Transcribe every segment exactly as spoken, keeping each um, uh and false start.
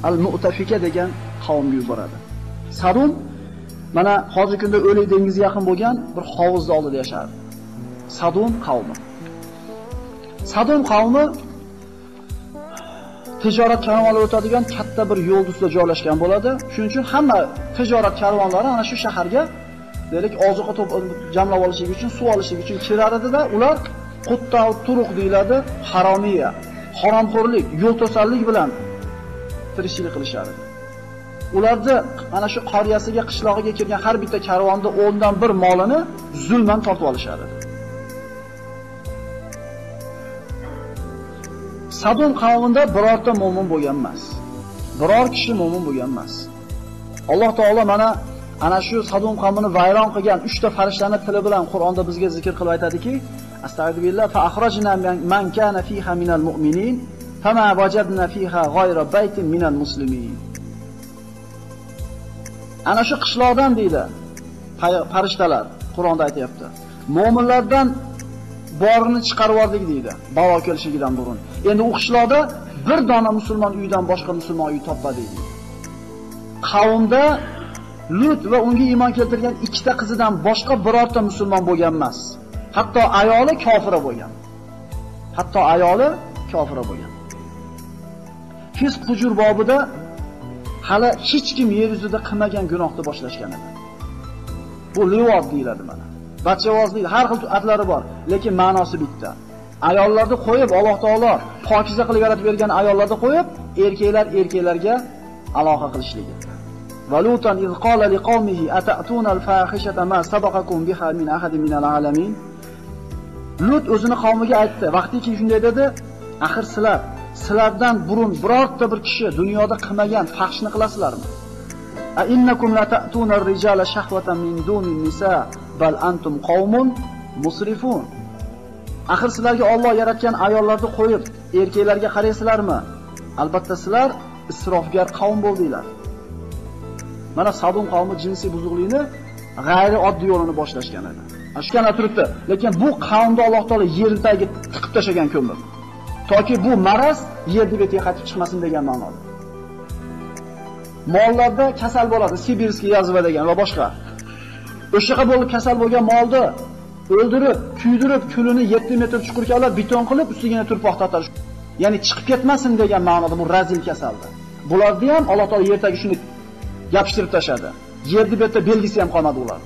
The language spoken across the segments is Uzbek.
al-Mu'tafika degan qavmga yuboradi. Sadum mana hozirgi kunda O'lik dengizga yaqin bo'lgan bir hovuzning oldida yashardi. Sadum qavmi. Sadum qavmi tijorat karvonlari o'tadigan katta bir yo'l ustida joylashgan bo'ladi. Shuning uchun hamma tijorat karvonlari ana shu shaharga deylik ozuqa jamlab olishlik uchun, suv olishlik uchun kirar edi-da, ular qutta turuq deyiladi, haromiya, haromxo'rlik, yo'l to'sarlik bilan tirikchilik qilishar edi. Ularni ana shu qaryasiga, qishlog'iga kirgan har bitta karvonda o'ndan bir molini zulman tortib olishar edi. Sadum qavmida birorta mo'min bo'lgan emas. Biror kishi mo'min bo'lgan emas. Alloh taolo mana ana shu Sadum qavmini vayron qilgan uchta farishtani tili bilan Qur'onda bizga zikr qilib aytadiki, astagfirullah fa akhrajna man kana fiha minal mu'minin fama wajadna fiha ghayra baytin minal muslimin. Ana shu qishloqdan deydi farishtalar Qur'onda aytayapti. Mo'minlardan borini chiqarib yubordik deydi, balo kelishligidan burun. Endi u qishloqda bir dona musulmon uydan boshqa musulmon uy topmadik deydi. Qavmda Lut va unga iymon keltirgan ikkita qizidan boshqa birorta musulmon bo'lgan emas. Hatto ayoli kofira bo'lgan. Hatto ayoli kofira bo'lgan. Fisq hujur bobida hali hech kim yer yuzida qilmagan gunohni boshlashgan edi. Bu livod deyiladi mana. Bachchavozlik har xil atlari bor, lekin ma'nosi bitta. Ayollarni qo'yib Alloh taolo pokiza qilib yaratib bergan ayollarni qo'yib, erkaklar erkaklarga aloqa qilishligi. Valutan iz qala liqaumihi ata'tuna al-fahishata ma sabaqakum biha min ahadin min al-alamin. Lut o'zini qavmiga aytdi, vaqtiki shunday dedi, axir sizlar sizlardan burun birorta bir kishi dunyoda qilmagan fahshni qilasizlarmi? A innakum la ta'tuna ar-rijala shahwatan min dunin nisa bal antum qaumun musrifun. Axir sizlarga Alloh yaratgan ayollarni qo'yib, erkaklarga qaraysizlarmi? Albatta sizlar isrofgar qavm bo'ldinglar. Mana Sadum qavmi jinsiy buzuqlikni g'ayri oddiy yo'lini boshlashgan edi. Ashkana turibdi, lekin bu qavmda Alloh taolo yerdagi tiqib tashagan ko'mir. Toki bu maraz yerga betiga qaytib chiqmasin degan ma'noda. Mollarda kasal bo'ladi, sibirskiy yazva degan va boshqa. O'shaqa bo'lib kasal bo'lgan molni o'ldirib, kuydirib, kulini yetti metr chuqurga olib, beton qilib, ustiga turpoq tatarish. Ya'ni chiqib ketmasin degan ma'noda bu razil kasaldi. Bularni ham Alloh taolo yerdagi shuni yapishtirib tashadi. Yerni betda belgisi ham qolmadi ularda.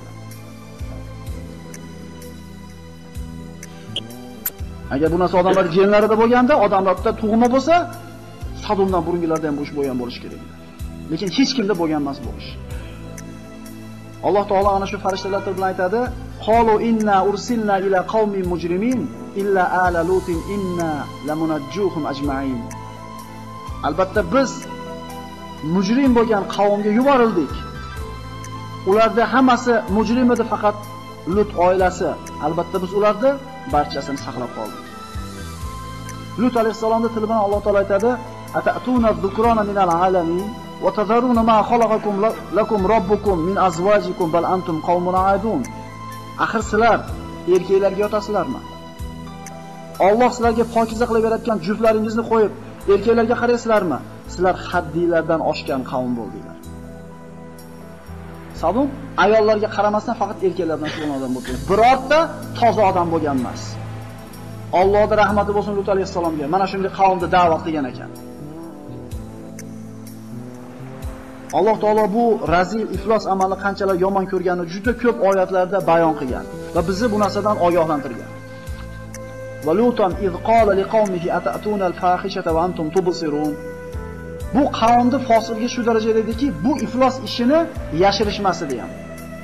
Agar bu narsa odamlar genlarida bo'lganda, odamlarda tug'ma bo'lsa, Sadumdan burungilarda ham bu ish bo'lgan bo'lish kerak. Lekin hech kimda bo'lgan emas bu ish. Alloh taolo ana shu farishtalar bilan aytadi: "Qalu inna ursilna ila qaumin mujrimin illa ala lutin inna lamunajjuhum ajma'in." Albatta biz mujrim bo'lgan qavmga yuborildik. Ularda hammasi mujrim edi, faqat Lut oilasi. Albatta biz ularni barchasini saqlab qoldik. Lut alayhisalomning tili bilan Alloh taolo aytadi: "Ata'tuna dhukrana minal alamin wa tadharuna ma khalaqakum lakum robbukum min azwajikum bal antum qaumun aadun." Axir sizlar erkaklarga yotasizlarmi? Alloh sizlarga pokiza qilib yaratgan juftlaringizni qo'yib, erkaklarga qaraysizlarmi? Sizlar haddiylardan oshgan qavm bo'ldinglar. Sadum ayollarga qaramasdan faqat erkaklardan shug'ullangan bo'ldi. Birorta toza odam bo'lgan emas. Allohning rahmati bo'lsin Lut alayhisalomga. Mana shunday qavmni da'vat qilgan ekan. Alloh taolo bu razil iflos amalni qanchalar yomon ko'rganini juda ko'p oyatlarda bayon qilgan va bizni bu narsadan ogohlantirgan. Valutan iz qala liqaumihi ata'tuna al-fahishata wa antum tubsirun. Bu qavmni fosilga shu darajada ediki, bu iflos ishini yashirishmas edi ham.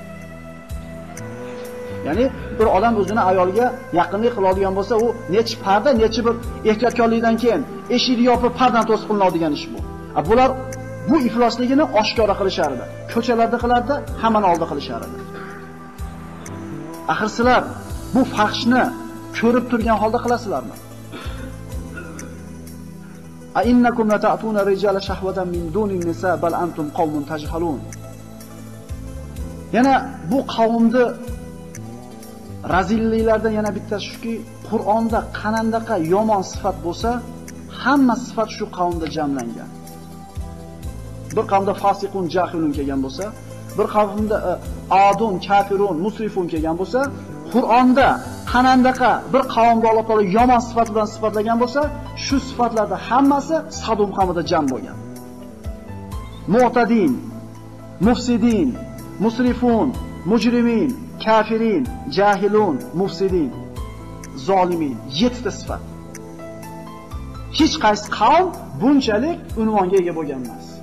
Ya'ni bir odam o'zini ayolga yaqinlik qiladigan bo'lsa, u nechi parda, nechi bir ehtiyotkorlikdan keyin eshikni yopib pardan to'sib qilinadigan ish bu. A bular bu iflosligini oshkora qilishar edi. Ko'chalarda qilardi, hammani oldida qilishar edi. Axir sizlar bu fahshni ko'rib turgan holda qilasizlarmi? A innakum la ta'tuna rijala shahwatan min dunin nisa bal antum qaumun tajhalun. Yana bu qavmni razilliklardan yana bittasi shuki, Qur'onda qanandaqa yomon sifat bo'lsa, hamma sifat shu qavmda jamlangan. bir qavmda fasiqun, jahilun kelgan bo'lsa, bir qavmda adun, kafirun, musrifun kelgan bo'lsa, Qur'onda qanandaqa bir qavmda Alloh taolo yomon sifat bilan sifatlagan bo'lsa, shu sifatlarda hammasi Sadum qavmida jam bo'lgan. Mu'tadin, mufsidin, musrifun, mujrimin, kafirin, jahilun, mufsidin, zolimin, yettita sifat. Hech qaysi qavm bunchalik unvonga ega bo'lgan emas.